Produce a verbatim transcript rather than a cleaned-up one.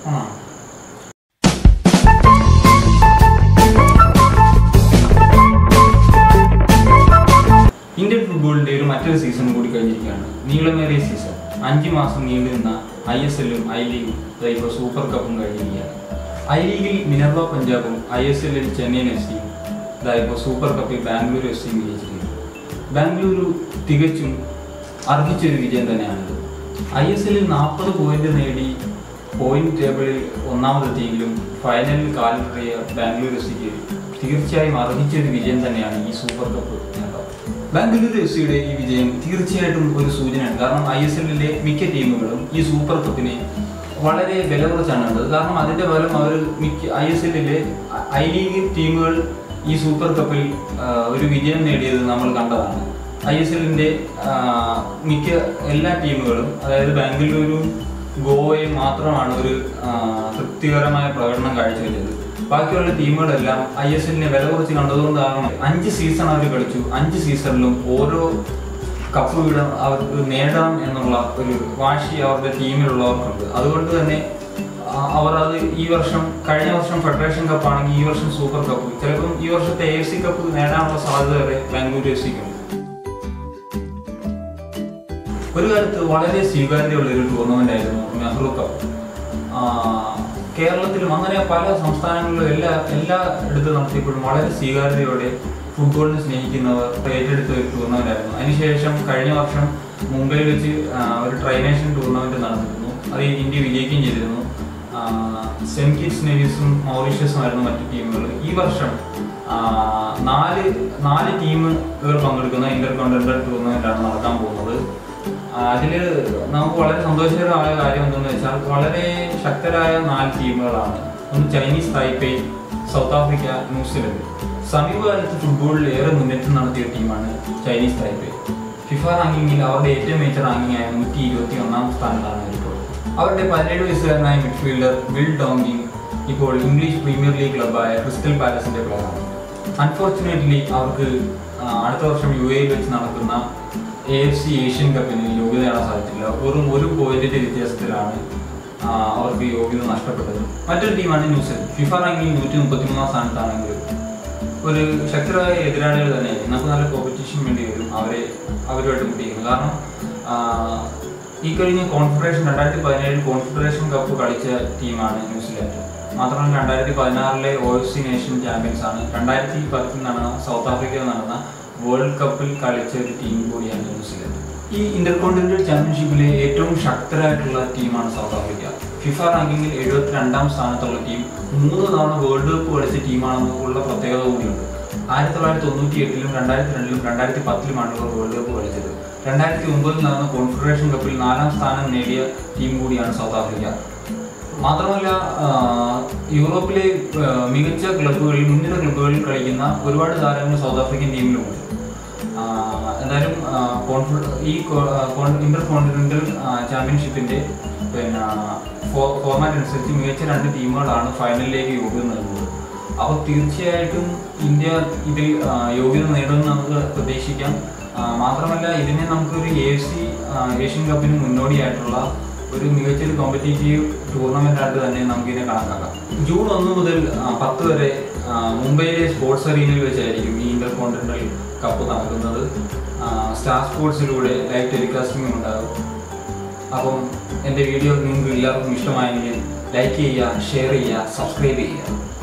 Indian ഫുട്ബോളിന്റെ ഒരു മറ്റൊരു സീസൺ കൂടി കഴിഞ്ഞിരിക്കുകയാണ്. നീളമേറിയ സീസൺ. അഞ്ചു മാസം നീണ്ടു നിന്ന ഐ എസ് എല്ലും ഐ ലീഗും ഇപ്പോൾ സൂപ്പർ കപ്പും കഴിഞ്ഞിരിക്കുകയാണ്. ഐ ലീഗിൽ മിനർവ പഞ്ചാബും ഐ എസ് എല്ലിൽ ചെന്നൈയിൻ എഫ് സിയും ഇപ്പോൾ സൂപ്പർ കപ്പിൽ ബാംഗ്ലൂരു എഫ് സിയും വിജയിച്ചിരിക്കുന്നു. ബാംഗ്ലൂരു തികച്ചും അർഹിച്ചൊരു വിജയം തന്നെയാണിത്. ഐ എസ് എല്ലിൽ നാൽപ്പത് പോയിന്റ് നേടി പോയിന്റ് ടേബിളിൽ ഒന്നാമതെത്തിയെങ്കിലും ഫൈനലിൽ കാലിടറിയ ബാംഗ്ലൂരു എഫ് സിക്ക് തീർച്ചയായും അർഹിച്ചൊരു വിജയം തന്നെയാണ് ഈ സൂപ്പർ കപ്പ് നേട്ടം. ബാംഗ്ലൂരു എഫ് സിയുടെ ഈ വിജയം തീർച്ചയായിട്ടും ഒരു സൂചനയാണ്. കാരണം ഐ എസ് എല്ലിലെ മിക്ക ടീമുകളും ഈ സൂപ്പർ കപ്പിനെ വളരെ വില കുറച്ചാണ് കണ്ടത്. കാരണം അതിൻ്റെ ഫലം അവർ മിക്ക ഐ എസ് എല്ലിലെ ഐ ലീഗ് ടീമുകൾ ഈ സൂപ്പർ കപ്പിൽ ഒരു വിജയം നേടിയത് നമ്മൾ കണ്ടതാണ്. ഐ എസ് എല്ലിൻ്റെ മിക്ക എല്ലാ ടീമുകളും, അതായത് ബാംഗ്ലൂരു ഗോവയും മാത്രമാണ് ഒരു തൃപ്തികരമായ പ്രകടനം കാഴ്ചവെച്ചത്. ബാക്കിയുള്ള ടീമുകളെല്ലാം ഐ എസ് എല്ലിനെ വില കുറച്ച് കണ്ടതുകൊണ്ടാണ്. അഞ്ച് സീസൺ അവർ കളിച്ചു. അഞ്ച് സീസണിലും ഓരോ കപ്പ് വീതം അവർക്ക് നേടാം എന്നുള്ള ഒരു വാശി അവരുടെ ടീമിലുള്ളവർക്കുണ്ട്. അതുകൊണ്ട് തന്നെ അവർ അത് ഈ വർഷം, കഴിഞ്ഞ വർഷം ഫെഡറേഷൻ കപ്പാണെങ്കിൽ ഈ വർഷം സൂപ്പർ കപ്പ്, ചിലപ്പം ഈ വർഷത്തെ എ എഫ് സി കപ്പ് നേടാനുള്ള സാധ്യത വരെ ബാംഗ്ലൂരു എഫ് സിക്കുണ്ട്. ഒരു കാലത്ത് വളരെ സ്വീകാര്യതയുള്ള ഒരു ടൂർണമെന്റ് ആയിരുന്നു നെഹ്റു കപ്പ്. കേരളത്തിലും അങ്ങനെ പല സംസ്ഥാനങ്ങളിലും എല്ലാ എല്ലാ ഇടത്ത് നടത്തിയപ്പോഴും വളരെ സ്വീകാര്യതയോടെ ഫുട്ബോളിനെ സ്നേഹിക്കുന്നവർ ഏറ്റെടുത്ത ഒരു ടൂർണമെന്റ് ആയിരുന്നു. അതിനുശേഷം കഴിഞ്ഞ വർഷം മുംബൈയിൽ വെച്ച് ഒരു ട്രൈനേഷൻ ടൂർണമെന്റ് നടന്നിരുന്നു. അത് ഇന്ത്യ വിജയിക്കുകയും ചെയ്തിരുന്നു. സെന്റ് കിറ്റ്സ് നേവീസും മൗറീഷ്യസും ആയിരുന്നു മറ്റു ടീമുകൾ. ഈ വർഷം നാല് നാല് ടീമുകൾ പങ്കെടുക്കുന്ന ഇന്റർ കോണ്ടിനെന്റൽ ടൂർണമെന്റ് ആണ് നടക്കാൻ പോകുന്നത്. അതിൽ നമുക്ക് വളരെ സന്തോഷകരമായ കാര്യം എന്തെന്ന് വെച്ചാൽ വളരെ ശക്തരായ നാല് ടീമുകളാണ്. ഒന്ന് Chinese Taipei, South Africa, New Zealand. സമീപകാലത്ത് ഫുട്ബോളിൽ ഏറെ മുന്നേറ്റം നടത്തിയ ടീമാണ് ചൈനീസ് തായ്പേ. ഫിഫ റാങ്കിങ്ങിൽ അവരുടെ ഏറ്റവും മികച്ച റാങ്കിങ് ആയ നൂറ്റി ഇരുപത്തി ഒന്നാം സ്ഥാനത്താണ് ഇപ്പോൾ. അവരുടെ പതിനേഴ് വയസ്സുകാരനായ മിഡ്ഫീൽഡർ വിൽ ഡോങ്കിങ് ഇപ്പോൾ ഇംഗ്ലീഷ് പ്രീമിയർ ലീഗ് ക്ലബ്ബായ ക്രിസ്റ്റൽ പാലസിന്റെ പ്ലെയറാണ്. അൺഫോർച്ചുനേറ്റ്ലി അവർക്ക് അടുത്ത വർഷം യു എയിൽ വെച്ച് നടക്കുന്ന എ എഫ് സി ഏഷ്യൻ കപ്പിന് യോഗ്യത നേടാൻ സാധിച്ചില്ല. വെറും ഒരു പോയിന്റിന്റെ വ്യത്യാസത്തിലാണ് അവർക്ക് യോഗ്യത നഷ്ടപ്പെട്ടത്. മറ്റൊരു ടീമാണ് ന്യൂസിലൻഡ്. ഫിഫ റാങ്കിങ്ങിൽ നൂറ്റി മുപ്പത്തി മൂന്നാം സ്ഥാനത്താണെങ്കിലും ഒരു ശക്തരായ എതിരാളികൾ തന്നെ. നമുക്ക് നല്ല കോമ്പറ്റീഷൻ വേണ്ടി വരും അവരെ അവരുമായിട്ട് മുട്ടിക്കുന്നത്. കാരണം ഈ കഴിഞ്ഞ കോൺഫെഡറേഷൻ രണ്ടായിരത്തി പതിനേഴിൽ കോൺഫെഡറേഷൻ കപ്പ് കളിച്ച ടീമാണ് ന്യൂസിലാൻഡ്. മാത്രമല്ല രണ്ടായിരത്തി പതിനാറിലെ O F C nation champions ആണ്. രണ്ടായിരത്തി പത്തിൽ നടന്ന സൗത്ത് ആഫ്രിക്കയിൽ നടന്ന വേൾഡ് കപ്പിൽ കളിച്ച ഒരു ടീം കൂടിയാണ് ന്യൂസിലാൻഡ്. ഈ ഇന്റർ കോണ്ടിനെന്റൽ ചാമ്പ്യൻഷിപ്പിലെ ഏറ്റവും ശക്തരായിട്ടുള്ള ടീമാണ് സൗത്ത് ആഫ്രിക്ക. ഫിഫ റാങ്കിങ്ങിൽ എഴുപത്തി രണ്ടാം സ്ഥാനത്തുള്ള ടീം മൂന്ന് തവണ വേൾഡ് കപ്പ് കളിച്ച ടീമാണെന്നുള്ള പ്രത്യേകത കൂടിയുണ്ട്. ആയിരത്തി തൊള്ളായിരത്തി തൊണ്ണൂറ്റി എട്ടിലും രണ്ടായിരത്തി രണ്ടിലും രണ്ടായിരത്തി പത്തിലുമാണ് ഇവർ വേൾഡ് കപ്പ് കളിച്ചത്. രണ്ടായിരത്തി ഒമ്പതിൽ നടന്ന കോൺഫെഡറേഷൻ കപ്പിൽ നാലാം സ്ഥാനം നേടിയ ടീം കൂടിയാണ് സൗത്ത് ആഫ്രിക്ക. മാത്രമല്ല യൂറോപ്പിലെ മികച്ച ക്ലബ്ബുകളിൽ, മുൻനിര ക്ലബ്ബുകളിൽ കളിക്കുന്ന ഒരുപാട് താരങ്ങൾ സൗത്ത് ആഫ്രിക്കൻ ടീമിലുമുണ്ട്. എന്തായാലും ഈ ഇന്റർ കോണ്ടിനെന്റൽ ചാമ്പ്യൻഷിപ്പിന്റെ പിന്നെ ഫോർമാറ്റ് അനുസരിച്ച് മികച്ച രണ്ട് ടീമുകളാണ് ഫൈനലിലേക്ക് യോഗ്യത നേടുന്നത്. അപ്പോൾ തീർച്ചയായിട്ടും ഇന്ത്യ ഇതിൽ യോഗ്യത നേടുമെന്ന് നമുക്ക് പ്രതീക്ഷിക്കാം. മാത്രമല്ല ഇതിനെ നമുക്കൊരു എ എഫ് സി ഏഷ്യൻ കപ്പിന് മുന്നോടിയായിട്ടുള്ള ഒരു മികച്ചൊരു കോമ്പറ്റീറ്റീവ് ടൂർണമെന്റ് ആയിട്ട് തന്നെ നമുക്കിതിനെ കണക്കാക്കാം. ജൂൺ ഒന്ന് മുതൽ പത്ത് വരെ മുംബൈയിലെ സ്പോർട്സ് അറീനയിൽ വെച്ചായിരിക്കും ഈ ഇന്റർ കോണ്ടിനെന്റൽ കപ്പ് നടക്കുന്നത്. സ്റ്റാർ സ്പോർട്സിലൂടെ ലൈവ് ടെലികാസ്റ്റിംഗ് ഉണ്ടാകും. അപ്പം എൻ്റെ വീഡിയോ നിങ്ങൾക്ക് എല്ലാവർക്കും ഇഷ്ടമായെങ്കിൽ ലൈക്ക് ചെയ്യുക, ഷെയർ ചെയ്യുക, സബ്സ്ക്രൈബ് ചെയ്യുക.